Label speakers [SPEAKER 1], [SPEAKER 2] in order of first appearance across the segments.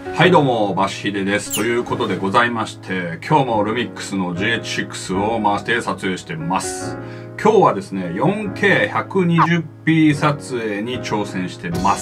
[SPEAKER 1] はいどうも、バシヒデです。ということでございまして、今日もルミックスの GH6 を回して撮影してます。今日はですね、4K120p 撮影に挑戦してます。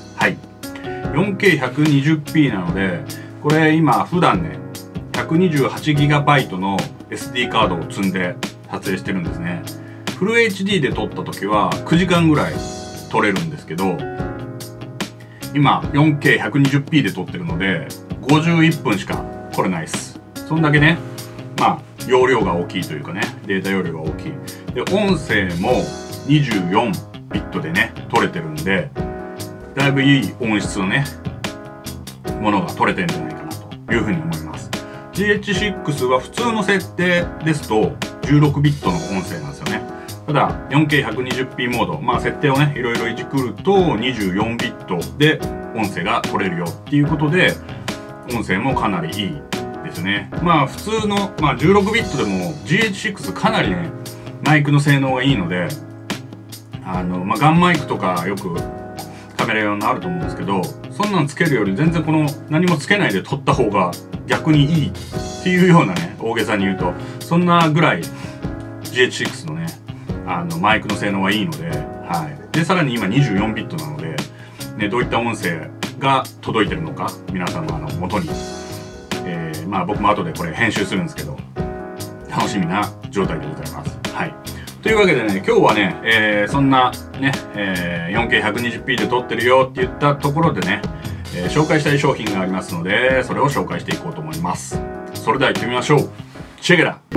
[SPEAKER 1] はい。4K120p なので、これ今普段ね、128GB の SD カードを積んで撮影してるんですね。フル HD で撮った時は9時間ぐらい撮れるんですけど、今 4K120p で撮ってるので51分しか撮れないです。そんだけね、まあ容量が大きいというかね、データ容量が大きいで、音声も24ビットでね撮れてるんで、だいぶいい音質のねものが撮れてるんじゃないかなというふうに思います。 GH6 は普通の設定ですと16ビットの音声なんですよね。ただ 4K120p モード、まあ設定をねいろいろいじくると24ビットで音声が取れるよっていうことで、音声もかなりいいですね。まあ普通の、まあ、16ビットでも GH6 かなりねマイクの性能がいいので、まあ、ガンマイクとかよくカメラ用のあると思うんですけど、そんなのつけるより全然この何もつけないで撮った方が逆にいいっていうようなね、大げさに言うとそんなぐらい GH6 のねマイクの性能はいいので、はい。で、さらに今24ビットなので、ね、どういった音声が届いてるのか、皆さんの元に、まあ僕も後でこれ編集するんですけど、楽しみな状態でございます。はい。というわけでね、今日はね、そんなね、4K120p で撮ってるよって言ったところでね、紹介したい商品がありますので、それを紹介していこうと思います。それでは行ってみましょう。チェケラ。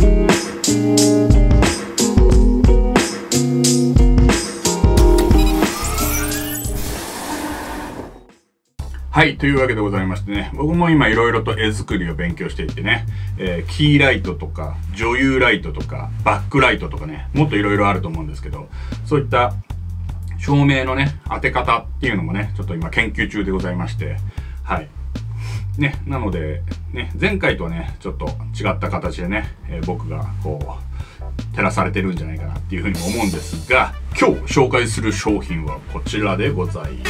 [SPEAKER 1] はい。というわけでございましてね、僕も今いろいろと絵作りを勉強していてね、キーライトとか、女優ライトとか、バックライトとかね、もっといろいろあると思うんですけど、そういった照明のね、当て方っていうのもね、ちょっと今研究中でございまして、はい。ね、なので、ね、前回とはね、ちょっと違った形でね、僕がこう、照らされてるんじゃないかなっていうふうにも思うんですが、今日紹介する商品はこちらでございます。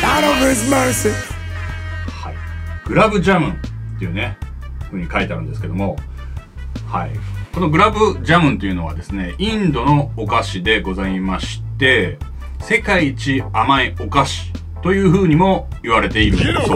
[SPEAKER 1] グラブジャムンっていうね、風に書いてあるんですけども、はい。このグラブジャムンというのはですね、インドのお菓子でございまして、世界一甘いお菓子という風にも言われているそうです。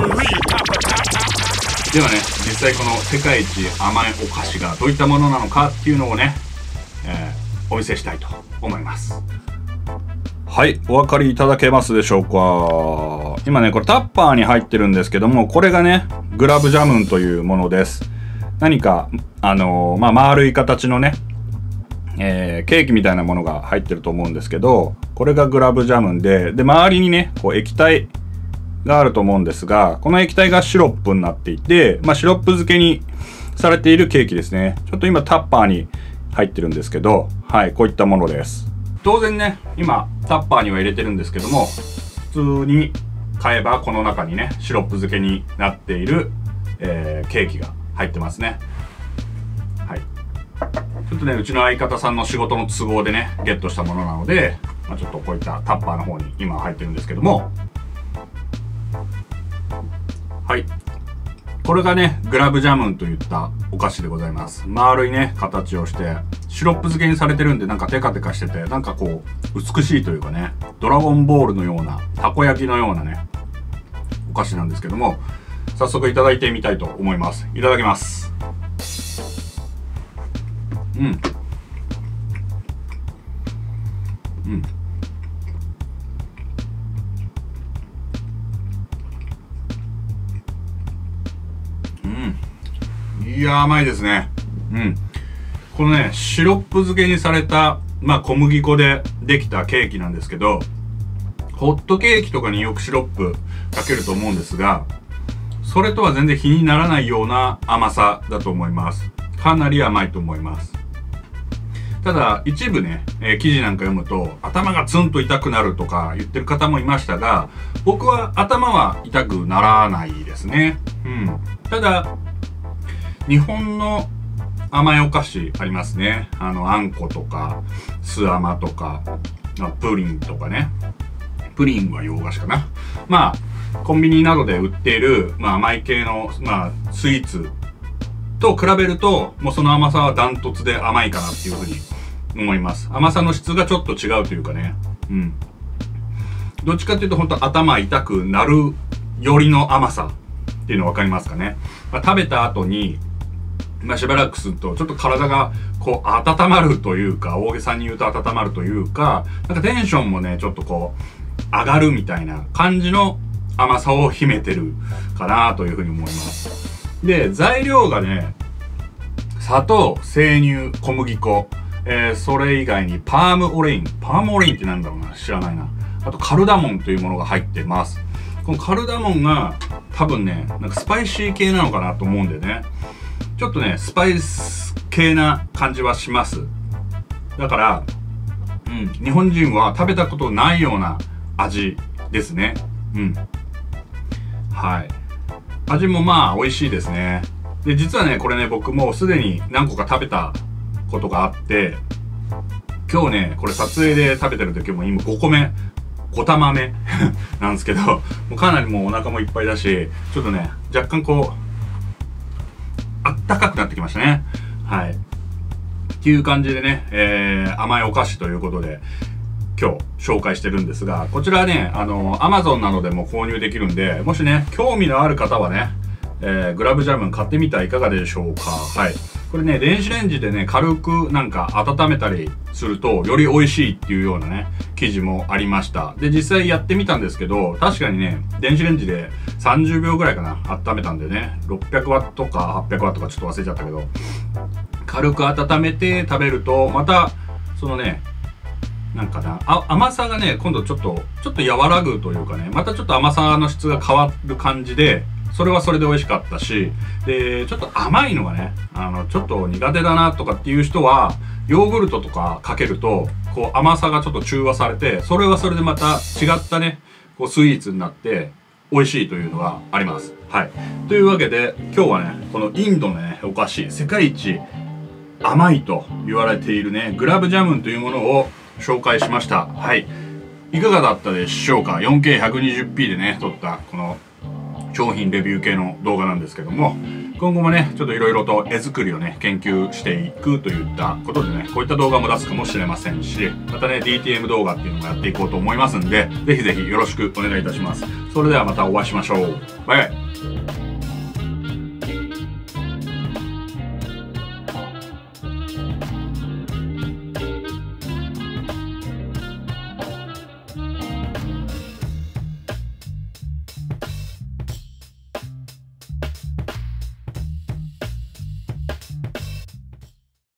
[SPEAKER 1] ではね、実際この世界一甘いお菓子がどういったものなのかっていうのをね、お見せしたいと思います。はい、お分かりいただけますでしょうか。今ね、これタッパーに入ってるんですけども、これがね、グラブジャムンというものです。何か、まあ、丸い形のね、ケーキみたいなものが入ってると思うんですけど、これがグラブジャムンで、周りにね、こう液体があると思うんですが、この液体がシロップになっていて、まあ、シロップ漬けにされているケーキですね。ちょっと今タッパーに入ってるんですけど、はい、こういったものです。当然ね、今タッパーには入れてるんですけども、普通に買えばこの中にねシロップ漬けになっている、ケーキが入ってますね。はい。ちょっとね、うちの相方さんの仕事の都合でねゲットしたものなので、まあ、ちょっとこういったタッパーの方に今入ってるんですけども、はい。これがねグラブジャムンといったお菓子でございます。丸いね形をしてシロップ漬けにされてるんで、なんかテカテカしてて、なんかこう美しいというかね、ドラゴンボールのようなたこ焼きのようなねお菓子なんですけども、早速いただいてみたいと思います。いただきます。いやー、甘いですね。このね、シロップ漬けにされた、まあ小麦粉でできたケーキなんですけど、ホットケーキとかによくシロップかけると思うんですが、それとは全然比にならないような甘さだと思います。かなり甘いと思います。ただ、一部ね、記事なんか読むと、頭がツンと痛くなるとか言ってる方もいましたが、僕は頭は痛くならないですね。ただ、日本の甘いお菓子ありますね。あんことか、酢甘とか、プリンとかね。プリンは洋菓子かな。まあ、 コンビニなどで売っている、甘い系の、スイーツと比べると、もうその甘さはダントツで甘いかなっていうふうに思います。甘さの質がちょっと違うというかね。どっちかっていうと本当頭痛くなるよりの甘さっていうの分かりますかね。食べた後に、しばらくするとちょっと体がこう温まるというか、大げさに言うと温まるというか、なんかテンションもね、ちょっとこう上がるみたいな感じの甘さを秘めてるかなというふうに思います。で、材料がね、砂糖、生乳、小麦粉、それ以外にパームオレインってなんだろうな、知らないな。あとカルダモンというものが入ってます。このカルダモンが多分ね、なんかスパイシー系なのかなと思うんでね、ちょっとね、スパイス系な感じはします。だから、日本人は食べたことないような味ですね。はい。味も美味しいですね。で、実はね、これね、僕もうすでに何個か食べたことがあって、今日ね、これ撮影で食べてる時も今5玉目なんですけど、もうかなりもうお腹もいっぱいだし、ちょっとね、若干こう、あったかくなってきましたね。はい。っていう感じでね、甘いお菓子ということで、今日紹介してるんですが、こちらはね、Amazon などでも購入できるんで、もしね、興味のある方はね、グラブジャム買ってみてはいかがでしょうか。はい。これね、電子レンジでね、軽くなんか温めたりすると、より美味しいっていうようなね、記事もありました。で、実際やってみたんですけど、確かにね、電子レンジで30秒ぐらいかな、温めたんでね、600ワットか800ワットかちょっと忘れちゃったけど、軽く温めて食べると、また、そのね、なんかな、甘さがね、今度ちょっと和らぐというかね、またちょっと甘さの質が変わる感じで、それはそれで美味しかったし、で、ちょっと甘いのがね、ちょっと苦手だなとかっていう人は、ヨーグルトとかかけると、こう甘さがちょっと中和されて、それはそれでまた違ったね、こうスイーツになって美味しいというのがあります。はい。というわけで、今日はね、このインドのね、お菓子、世界一甘いと言われているね、グラブジャムンというものを紹介しました。はい。いかがだったでしょうか。 4K120p でね、撮ったこの商品レビュー系の動画なんですけども、今後もね、ちょっといろいろと絵作りをね、研究していくといったことでね、こういった動画も出すかもしれませんし、またね、DTM 動画っていうのもやっていこうと思いますんで、ぜひぜひよろしくお願いいたします。それではまたお会いしましょう。バイバイ。